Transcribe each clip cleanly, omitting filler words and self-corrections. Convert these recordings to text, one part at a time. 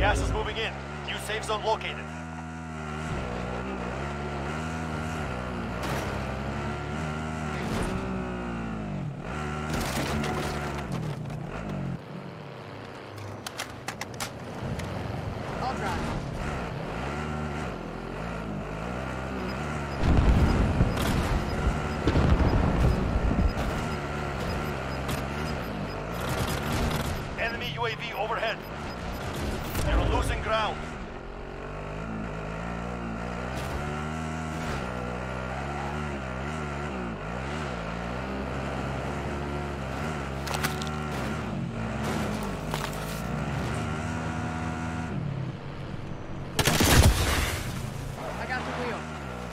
Gas is moving in. New safe zone located. I'll drive. Enemy UAV overhead. You're losing ground. I got the wheel.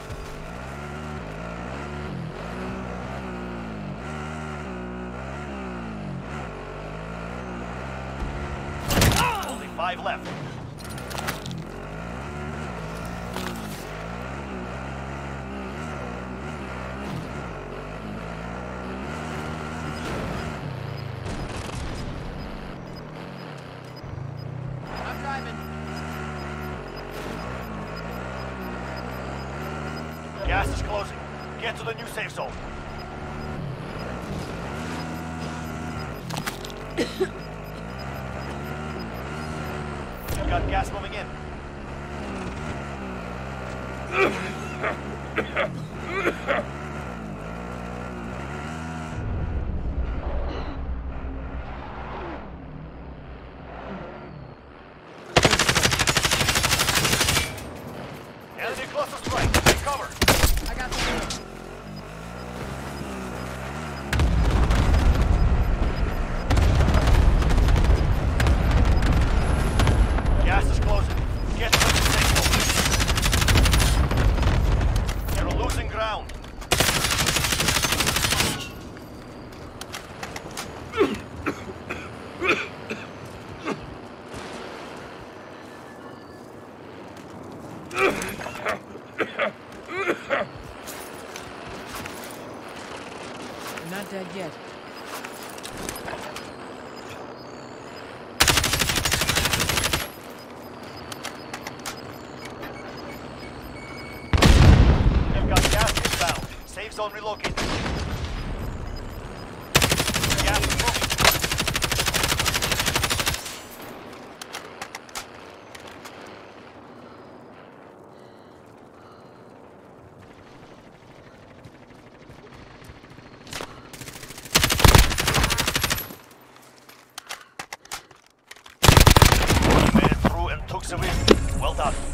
Only 5 left. I'm driving. Gas is closing. Get to the new safe zone. You've got gas moving in. Enemy cluster strike. Take cover. I got the wheel. Gas is closing. Get to the new safe zone. You're losing ground. I'm not dead yet. You've got gas inbound. Safe zone relocated. Gas is moving. You made it through and took the win. Well done.